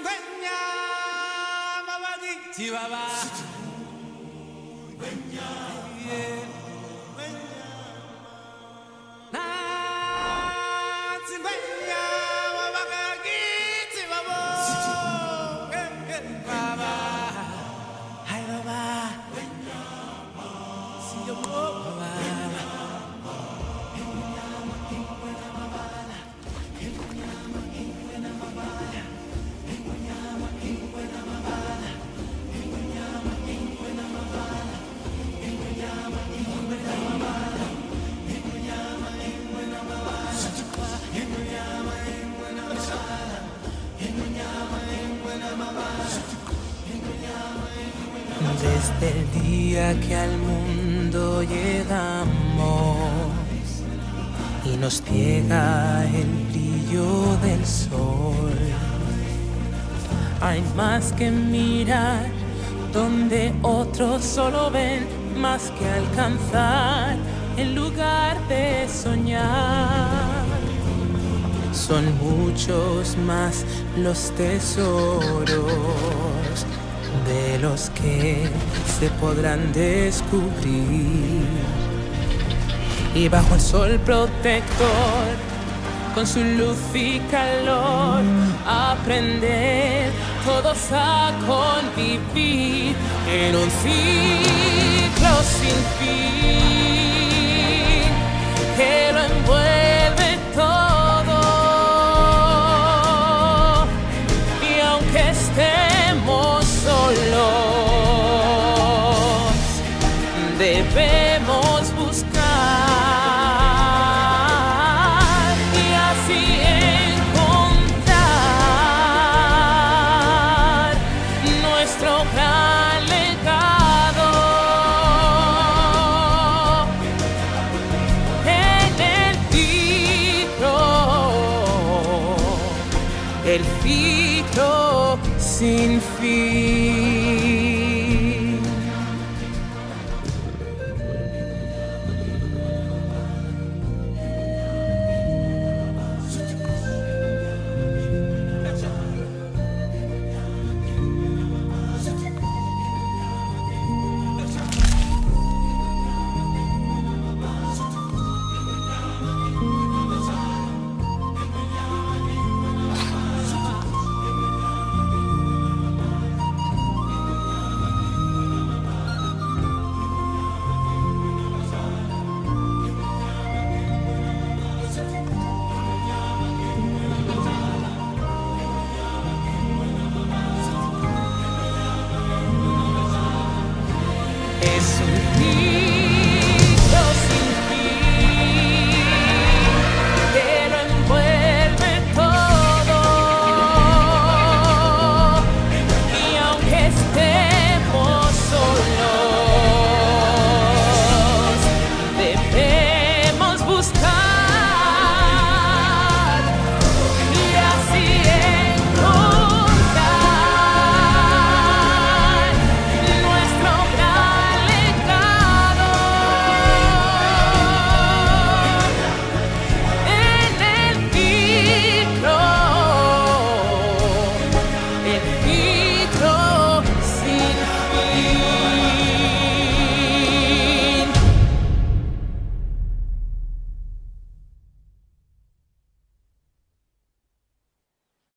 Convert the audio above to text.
Desde el día que al mundo llegamos y nos ciega el brillo del sol, hay más que mirar donde otros solo ven, más que alcanzar en lugar de soñar. Son muchos más los tesoros de los que se podrán descubrir. Y bajo el sol protector, con su luz y calor, aprender todos a convivir en un ciclo sin fin que lo envuelve todo. Y aunque estemos solos, debemos buscar y así encontrar nuestro gran legado en el ciclo sin fin. Es un